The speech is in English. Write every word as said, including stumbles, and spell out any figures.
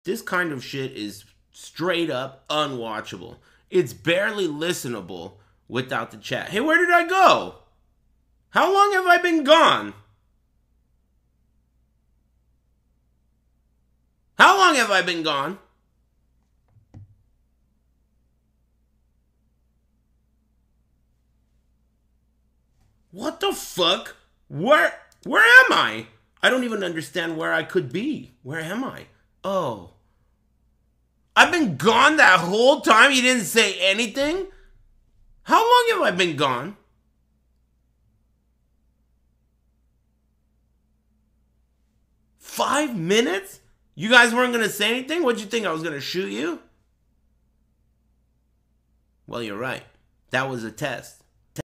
This kind of shit is straight up unwatchable. It's barely listenable without the chat. Hey, where did I go? How long have I been gone? How long have I been gone? What the fuck? Where where am I? I don't even understand where I could be. Where am I? Oh. I've been gone that whole time? You didn't say anything? How long have I been gone? Five minutes? You guys weren't going to say anything? What'd you think? I was going to shoot you? Well, you're right. That was a test.